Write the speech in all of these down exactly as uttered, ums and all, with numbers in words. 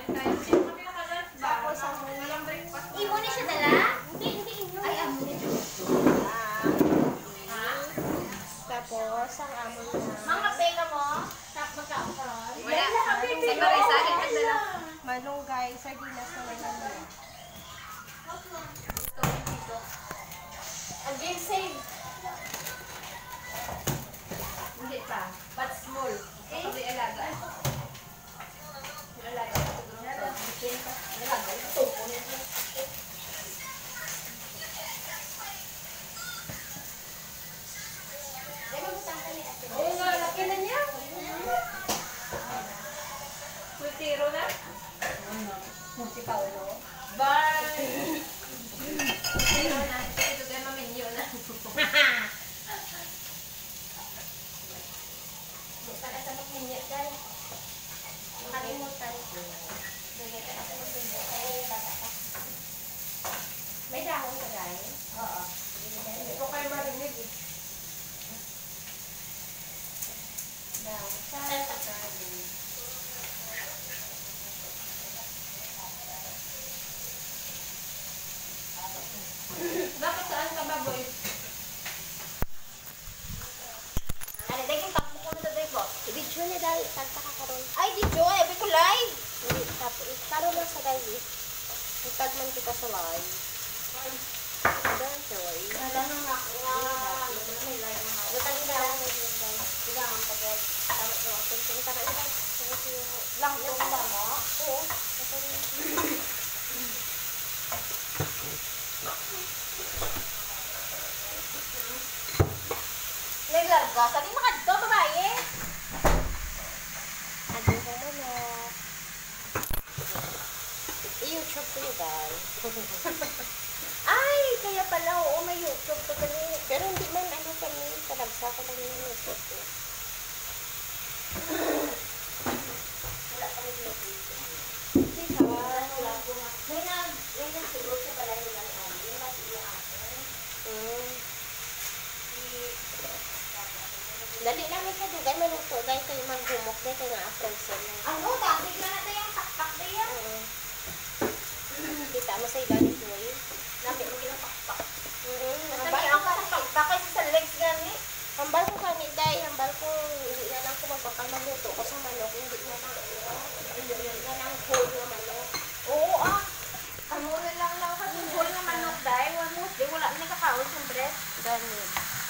Tapos ang imo ni siya dala? Hindi, hindi imo. Ay, amo ni. Tapos ang amo na. Mga pega mo? Tapos magkakaroon? Wala. Sa Marisa, nagdala. Malunggay, sardinas na may naman. Ang game save. Hindi pa. But small. Okay? Hindi alaga. Alaga. Alaga. Tupo nito. Oo nga, laki na niya. Kultiro na? Si Paolo. Bye! Kultiro na. Ito kayo maminyo na. Para sa magminyo dyan. Makalimutan. May dahon ka dahil? Oo. Hindi ko kayo marinig eh. Dahon sa sakali. Bakit saan ka ba, boy? Ano, dahil yung takbo ko na dahil po. I-video na dahil, tagtaka ka ron. Ay, video, ebi ko live! Hindi, tapos, taro lang sa dahil. Itagman kita sa live. Don't worry. Wala nang nga, nga, may live na. Butang ina lang, hindi nga ang pagod. Tama ko, tama tama ina. Lang ko ba mo? Oo. Naglarga, sabi mo ka dito, babae. Adi ko mo na. I-YouTube ko yun, guys. Ay, kaya pala, oo, may YouTube ko kami. Pero hindi man, ano kami, talagsa ko lang yung YouTube ko. Wala kami YouTube. Hindi ka, wala ko nga. May na, may na siguro sa pala nila ni Ami, yung kasi yung akin. Hmm. Dali namin sa dugay, maluto dahil kayo maghumok dahil kayo nga after-sen. Ano, tapos na natin yung takpak na yan. Oo. Kita mo sa ilalim ko eh. Namin mo ginapakpak. Oo. Namin ang pakpak kasi sa legs gani. Hambal ko kani dahil, hambal ko, hindi na lang ko magbakal magluto ko sa manok. Hindi na lang, hindi na lang whole na manok. Oo ah. Ano na lang lang kasi whole na manok dahil, di wala na kakawin sa breast. Ganun.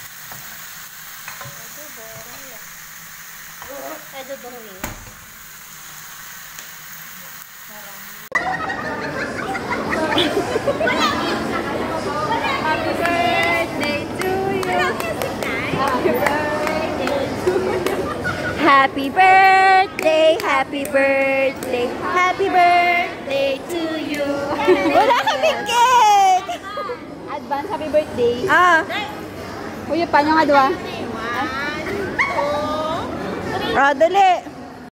Edo dong Happy birthday to you! Happy birthday to you! Happy birthday! Happy birthday! Happy birthday to you! Wala kaming cake! Advance happy birthday! Ah! Uy, paano nga doon? Ah, dali!